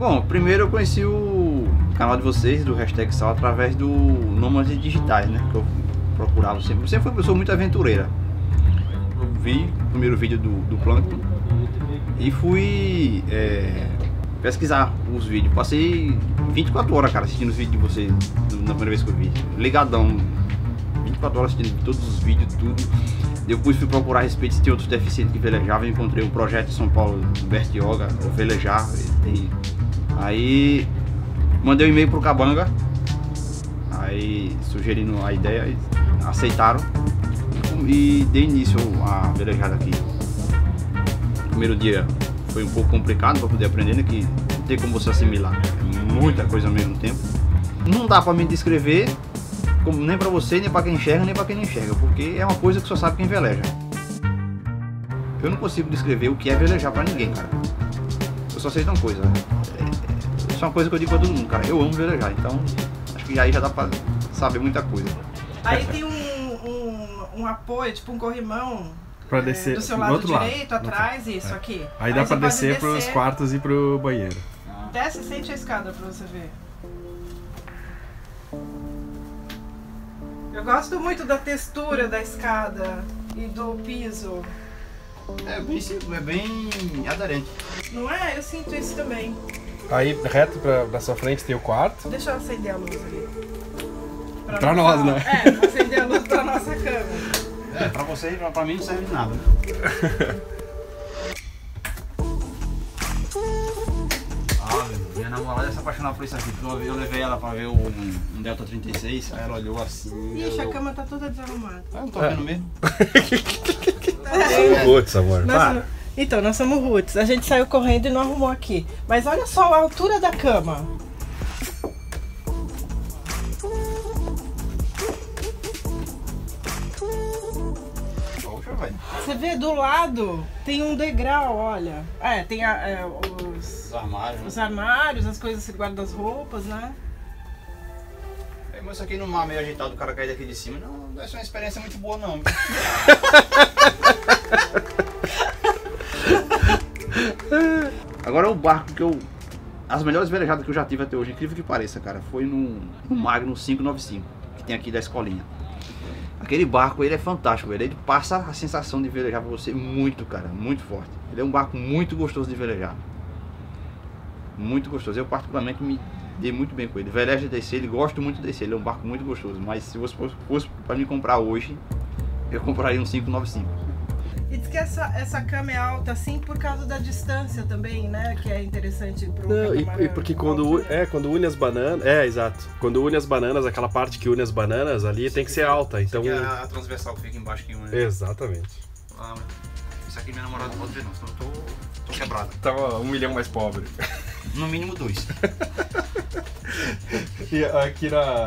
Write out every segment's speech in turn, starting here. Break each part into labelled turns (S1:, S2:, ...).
S1: Bom, primeiro eu conheci o canal de vocês, do Hashtag Sal, através do Nômades Digitais, né? Que eu procurava sempre. Sempre foi uma pessoa muito aventureira. Eu vi o primeiro vídeo do Plankton e fui pesquisar os vídeos. Passei 24 horas, cara, assistindo os vídeos de vocês na primeira vez que eu vi. Ligadão. 24 horas assistindo todos os vídeos, tudo. Depois fui procurar a respeito se tinha outros deficientes que velejavam. Encontrei um projeto em São Paulo, Best Yoga, Velejar. Aí mandei um e-mail pro Cabanga, aí sugerindo a ideia, e aceitaram e dei início à velejada aqui. O primeiro dia foi um pouco complicado para poder aprender, né, que não tem como você assimilar, é muita coisa ao mesmo tempo. Não dá para me descrever, nem para você, nem para quem enxerga, nem para quem não enxerga, porque é uma coisa que só sabe quem veleja. Eu não consigo descrever o que é velejar para ninguém, cara. Eu só sei de uma coisa, isso é uma coisa que eu digo pra todo mundo, cara. Eu amo velejar, então acho que aí já dá pra saber muita coisa.
S2: Aí tem um apoio, tipo um corrimão
S3: pra descer
S2: do seu lado direito, atrás, isso aqui.
S3: Aí dá pra descer pros quartos e pro banheiro.
S2: Desce e sente a escada pra você ver. Eu gosto muito da textura da escada e do piso.
S1: É bem aderente.
S2: Não é? Eu sinto isso também.
S3: Aí reto pra sua frente tem o quarto.
S2: Deixa eu acender a luz ali.
S3: Pra nós, né?
S2: Pra acender a luz pra nossa cama.
S1: Pra você e pra mim não serve de nada. Minha namorada se apaixonou por isso aqui. Eu levei ela pra ver um Delta 36, aí ela olhou assim.
S2: Ixi, a cama tá toda desarrumada.
S1: Eu não tô vendo mesmo.
S3: Putz, amor.
S2: Então, nós somos roots. A gente saiu correndo e não arrumou aqui. Mas olha só a altura da cama.
S1: Poxa, velho.
S2: Você vê do lado, tem um degrau, olha. Tem os armários, as coisas que guardam as roupas, né?
S1: Mas isso aqui no mar meio agitado, o cara cair daqui de cima, não deve ser uma experiência muito boa, não. Agora o barco que as melhores velejadas que eu já tive até hoje, incrível que pareça, cara, foi no Magnum 595, que tem aqui da escolinha. Aquele barco, ele é fantástico, velho. Ele passa a sensação de velejar pra você muito, cara, muito forte. Ele é um barco muito gostoso de velejar. Muito gostoso. Eu particularmente me dei muito bem com ele. Veleja e descer, ele gosto muito de descer. Ele é um barco muito gostoso. Mas se fosse pra me comprar hoje, eu compraria um 595.
S2: E diz que essa cama é alta assim por causa da distância também, né? Que é interessante pro
S3: e porque quando une as bananas. Exato. Quando une as bananas, aquela parte que une as bananas ali tem que ser alta. Então.
S1: A transversal que fica embaixo que une.
S3: Exatamente.
S1: Isso aqui minha namorada não pode ver não, senão eu tô quebrado.
S3: Tava 1 milhão mais pobre.
S1: No mínimo 2.
S3: E aqui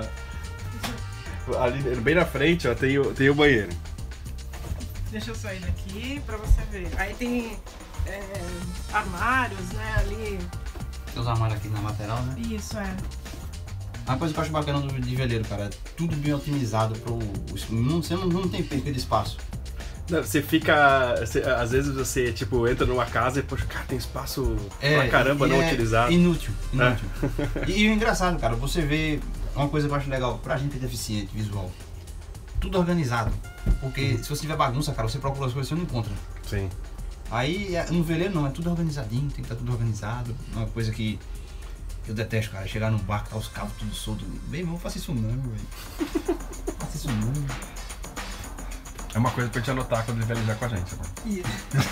S3: ali bem na frente, ó, tem o banheiro.
S2: Deixa eu sair daqui pra você ver. Aí tem armários, né, ali.
S1: Tem os armários aqui na lateral, né?
S2: Isso,
S1: Uma coisa que eu acho bacana de veleiro, cara, é tudo bem otimizado pro... Você não tem perda de espaço.
S3: Não, você fica... às vezes você, tipo, entra numa casa e, poxa, cara, tem espaço pra caramba não utilizado.
S1: Inútil. E o engraçado, cara, você vê uma coisa que eu acho legal, pra gente deficiente visual, tudo organizado. Porque se você tiver bagunça, cara, você procura as coisas e você não encontra.
S3: Sim.
S1: Aí no veleiro não, é tudo organizadinho, tem que estar tudo organizado. Uma coisa que eu detesto, cara, chegar num barco, tá os carros tudo solto. Bem, eu não faço isso não, velho. Faço isso não.
S3: É uma coisa pra gente anotar quando ele velejar com a gente, né?
S2: Isso.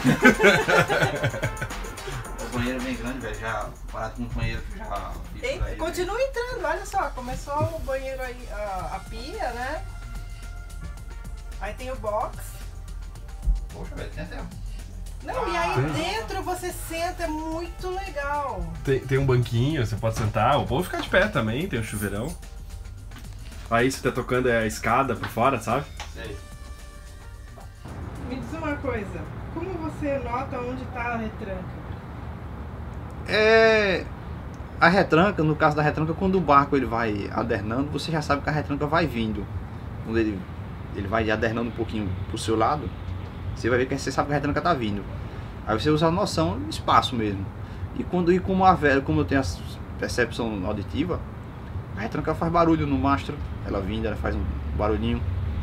S1: O banheiro é bem grande, velho, já parado com o banheiro já...
S2: Continua entrando, olha só, começou o banheiro aí, a pia, né? Aí tem o box.
S1: Poxa, velho, tem até...
S2: Não, e aí dentro você senta, é muito legal.
S3: Tem um banquinho, você pode sentar, ou pode ficar de pé também, tem um chuveirão. Aí você tá tocando a escada por fora, sabe?
S1: Sei.
S2: Me diz uma coisa, como você nota onde tá a retranca?
S1: A retranca, no caso da retranca, quando o barco ele vai adernando, você já sabe que a retranca vai vindo. Quando ele vai adernando um pouquinho pro seu lado, você vai ver que você sabe que a retranca tá vindo. Aí você usa a noção do espaço mesmo. E como a vela, como eu tenho a percepção auditiva, a retranca faz barulho no mastro, ela vindo, ela faz um barulhinho.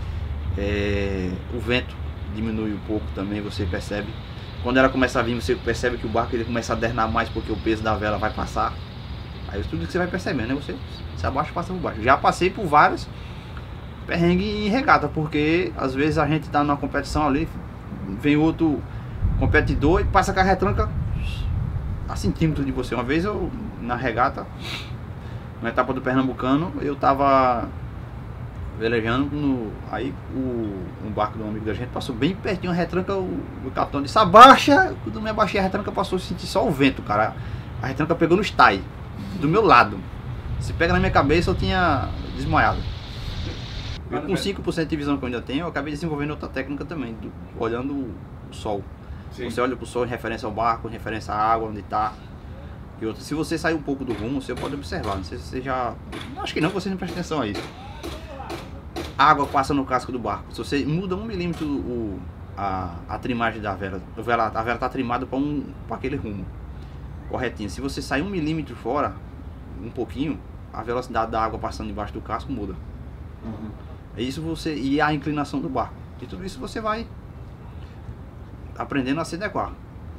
S1: O vento diminui um pouco também, você percebe. Quando ela começa a vir, você percebe que o barco ele começa a dernar mais porque o peso da vela vai passar. Aí tudo que você vai percebendo, né? Você se abaixa e passa por baixo. Já passei por vários perrengues em regata, porque às vezes a gente tá numa competição ali, vem outro competidor e passa com a retranca a centímetros de você. Uma vez eu, na regata, na etapa do Pernambucano, eu tava velejando, aí um barco de um amigo da gente passou bem pertinho, a retranca, o capitão disse, abaixa. Quando eu me abaixei, a retranca passou, eu senti só o vento, cara. A retranca pegou no stay, do meu lado. Se pega na minha cabeça, eu tinha desmaiado. Eu, com 5% de visão que eu ainda tenho, eu acabei desenvolvendo outra técnica também, olhando o sol. Sim. Você olha para o sol em referência ao barco, em referência à água, onde está. E outra, se você sair um pouco do rumo, você pode observar. Não sei se você já... Acho que não, você não presta atenção a isso. A água passa no casco do barco. Se você muda 1 milímetro a trimagem da vela, a vela está trimada para aquele rumo corretinho. Se você sair 1 milímetro fora, um pouquinho, a velocidade da água passando debaixo do casco muda. Uhum. É isso você, e a inclinação do barco. E tudo isso você vai aprendendo a se adequar.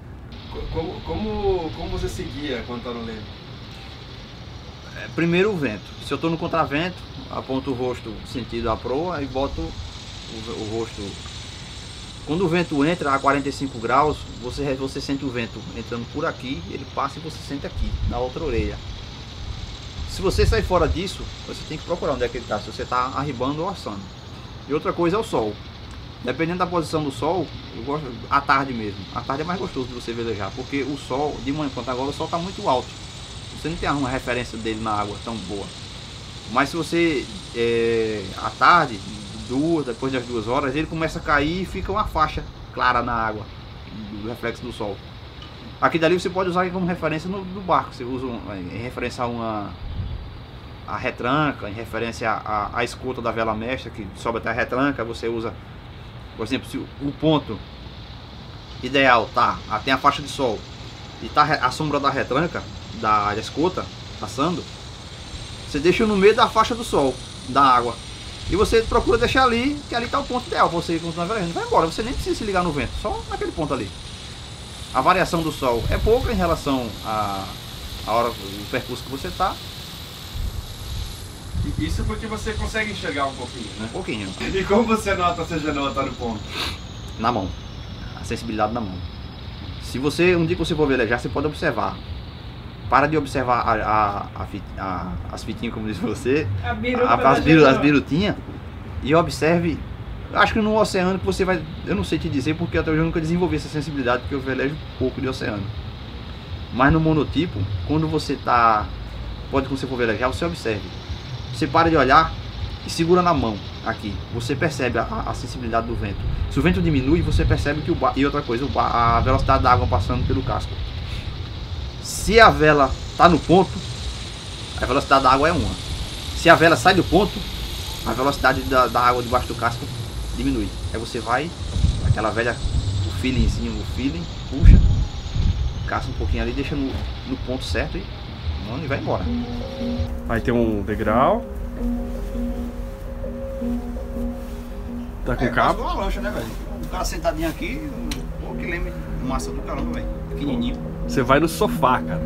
S3: Como você seguia quando está no leme?
S1: Primeiro o vento. Se eu estou no contravento, aponto o rosto sentido à proa e boto o rosto. Quando o vento entra a 45 graus, você sente o vento entrando por aqui, ele passa e você sente aqui, na outra orelha. Se você sair fora disso, você tem que procurar onde é que ele está, se você está arribando ou assando. E outra coisa é o sol. Dependendo da posição do sol, eu gosto à tarde mesmo. À tarde é mais gostoso de você velejar, porque o sol, de manhã quanto agora, o sol está muito alto. Você não tem uma referência dele na água tão boa. Mas se você, à tarde, depois das 2 horas, ele começa a cair e fica uma faixa clara na água, do reflexo do sol. Aqui dali você pode usar como referência do barco. Você usa em referência a retranca, em referência à escuta da vela mestra, que sobe até a retranca. Você usa, por exemplo, se o ponto ideal tem a faixa de sol e tá a sombra da retranca, da escuta, passando, você deixa no meio da faixa do sol, da água. E você procura deixar ali, que ali está o ponto ideal para você continuar velejando. Vai embora, você nem precisa se ligar no vento, só naquele ponto ali. A variação do sol é pouca em relação à hora, o percurso que você está.
S3: Isso porque você consegue enxergar um pouquinho, né?
S1: Um pouquinho.
S3: E como você nota se a genoa está no ponto?
S1: Na mão. A sensibilidade na mão. Se você, um dia que você for velejar, você pode observar. Para de observar as fitinhas, como diz você, as birutinhas, e observe. Acho que no oceano que você vai, eu não sei te dizer porque até hoje eu nunca desenvolvi essa sensibilidade, porque eu velejo pouco de oceano. Mas no monotipo, quando você quando você for velejar, você observe. Você para de olhar e segura na mão aqui. Você percebe a sensibilidade do vento. Se o vento diminui, você percebe que e outra coisa, a velocidade da água passando pelo casco. Se a vela está no ponto, a velocidade da água é 1. Se a vela sai do ponto, a velocidade da água debaixo do casco diminui. Aí você vai, aquela velha, o feeling, puxa, caça um pouquinho ali, deixa no ponto certo e vai embora.
S3: Aí tem um degrau. Tá com cabo.
S1: Uma lancha, né, velho? O cara sentadinho aqui, pô, que lembra massa do caramba, velho. Pequenininho.
S3: Você vai no sofá, cara.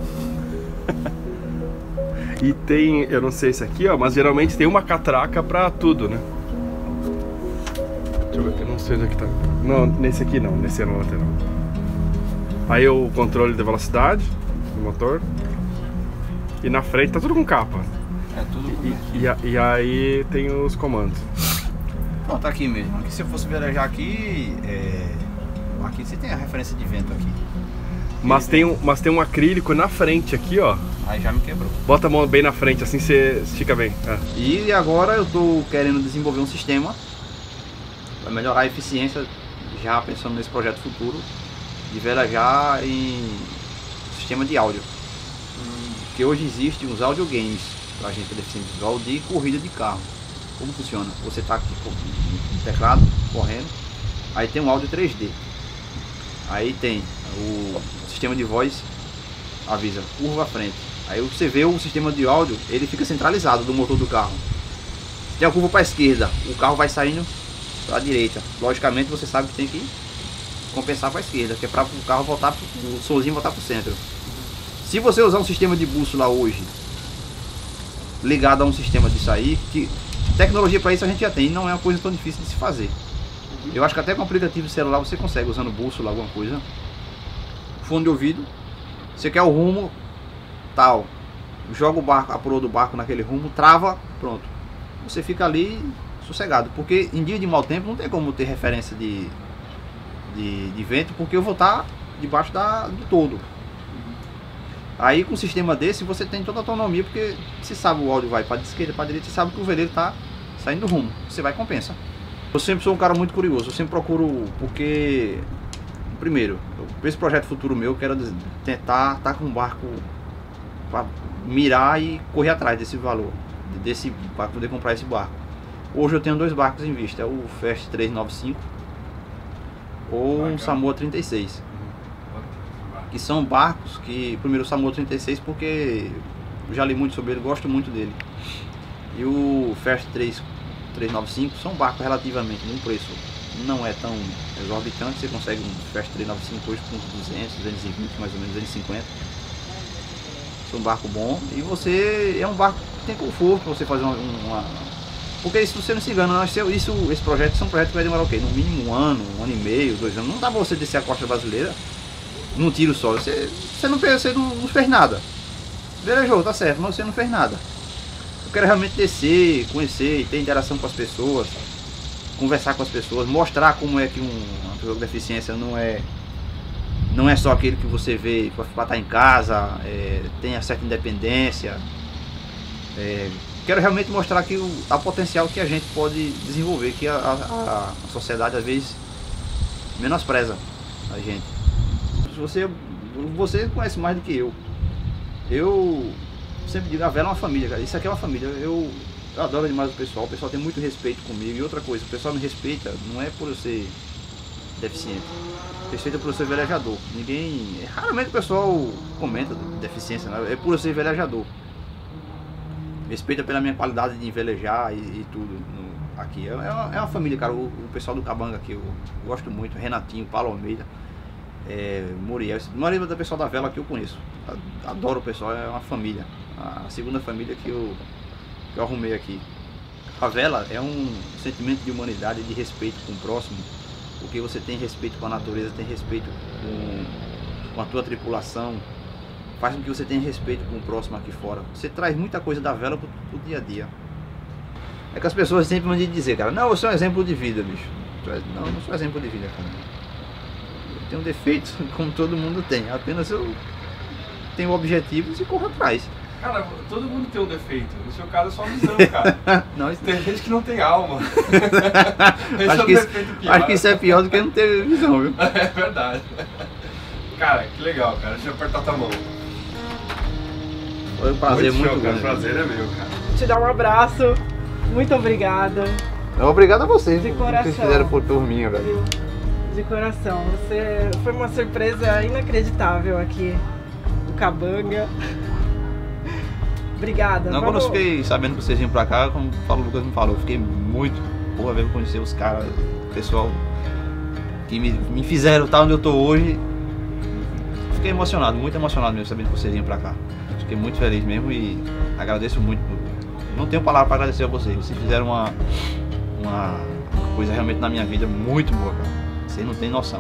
S3: E tem, eu não sei se aqui, ó, mas geralmente tem uma catraca pra tudo, né? Deixa eu ver aqui, não sei onde é que tá. Não, nesse aqui não, nesse é no lateral. Aí o controle de velocidade do motor. E na frente tá tudo com capa.
S1: É tudo com
S3: e aí tem os comandos.
S1: Pronto, aqui mesmo. Aqui se eu fosse velejar aqui, aqui você tem a referência de vento aqui.
S3: Mas tem um acrílico na frente aqui, ó.
S1: Aí já me quebrou.
S3: Bota a mão bem na frente, assim você estica bem.
S1: E agora eu tô querendo desenvolver um sistema para melhorar a eficiência, já pensando nesse projeto futuro, de velejar em sistema de áudio. Porque hoje existe uns audio games pra gente deficiente visual de corrida de carro. Como funciona? Você tá aqui com o teclado correndo, aí tem um áudio 3D. Aí tem o sistema de voz avisa, curva à frente. Aí você vê o sistema de áudio, ele fica centralizado do motor do carro. Se tem a curva para a esquerda, o carro vai saindo para a direita. Logicamente você sabe que tem que compensar para a esquerda, que é para o carro voltar, o somzinho voltar para o centro. Se você usar um sistema de bússola hoje, ligado a um sistema disso aí, que tecnologia para isso a gente já tem, não é uma coisa tão difícil de se fazer. Eu acho que até com aplicativo de celular você consegue, usando bússola, alguma coisa. Fone de ouvido, você quer o rumo tal, joga o barco, a proa do barco naquele rumo, trava, pronto. Você fica ali sossegado, porque em dia de mau tempo não tem como ter referência de vento, porque eu vou estar debaixo do todo. Aí com um sistema desse você tem toda a autonomia, porque você sabe o áudio vai para a esquerda, para a direita, você sabe que o veleiro está saindo do rumo, você vai e compensa. Eu sempre sou um cara muito curioso, eu sempre procuro, porque primeiro, esse projeto futuro meu, eu quero tentar estar com um barco para mirar e correr atrás desse valor, para poder comprar esse barco. Hoje eu tenho 2 barcos em vista, é o Fast 395 ou um Samoa 36. Que são barcos que, primeiro o Samoa 36 porque eu já li muito sobre ele, gosto muito dele. E o Fast 395 são barcos relativamente num preço não é tão exorbitante, você consegue um Fast 395 hoje com 200, 220, mais ou menos 250. É um barco bom e você é um barco que tem conforto para você fazer porque se você não se engana, esse projeto são projetos que vai demorar o quê? No mínimo um ano e meio, 2 anos. Não dá pra você descer a costa brasileira num tiro só. Você não fez nada. Velejou, tá certo, mas você não fez nada. Eu quero realmente descer, conhecer, ter interação com as pessoas, conversar com as pessoas, mostrar como é que uma pessoa com deficiência não é só aquele que você vê para estar em casa, tem a certa independência. Quero realmente mostrar que o potencial que a gente pode desenvolver, que a sociedade às vezes menospreza a gente. Você conhece mais do que eu. Eu sempre digo, a vela é uma família, cara. Isso aqui é uma família. Eu adoro demais o pessoal tem muito respeito comigo. E outra coisa, o pessoal me respeita, não é por eu ser deficiente, respeita por eu ser velejador. Raramente o pessoal comenta deficiência, né? É por eu ser velejador. Respeita pela minha qualidade de velejar e tudo aqui. É uma família, cara. O pessoal do Cabanga aqui, eu gosto muito. Renatinho, Paulo Almeida, Muriel. A maioria do pessoal da vela que eu conheço. Adoro o pessoal, é uma família. A segunda família que eu arrumei aqui. A vela é um sentimento de humanidade, de respeito com o próximo. Porque você tem respeito com a natureza, tem respeito com a tua tripulação. Faz com que você tenha respeito com o próximo aqui fora. Você traz muita coisa da vela pro dia a dia. É que as pessoas sempre vão dizer, cara, não, você é um exemplo de vida, bicho. Não, eu não sou exemplo de vida, cara. Eu tenho defeitos, como todo mundo tem. Apenas eu tenho objetivos e corro atrás.
S3: Cara, todo mundo tem um defeito. No seu caso é só visão, cara.
S1: Não,
S3: tem gente que não tem alma.
S1: Acho que isso é pior do que não ter visão, viu?
S3: É verdade. Cara, que legal, cara. Deixa eu apertar tua mão.
S1: Foi um prazer muito grande.
S3: O prazer é meu, cara.
S2: Te dar um abraço. Muito obrigada.
S1: Obrigado a vocês.
S2: De coração.
S1: Vocês fizeram por turminha, velho.
S2: De coração. Você foi uma surpresa inacreditável aqui no Cabanga. Obrigada.
S1: Não, quando eu fiquei sabendo que vocês vinham pra cá, como o Lucas me falou, eu fiquei muito vendo conhecer os caras, o pessoal que me fizeram estar onde eu tô hoje. Fiquei emocionado, muito emocionado mesmo sabendo que vocês vinham pra cá. Fiquei muito feliz mesmo e agradeço muito. Não tenho palavra para agradecer a vocês. Vocês fizeram uma coisa realmente na minha vida muito boa, cara. Vocês não têm noção.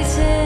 S4: faces.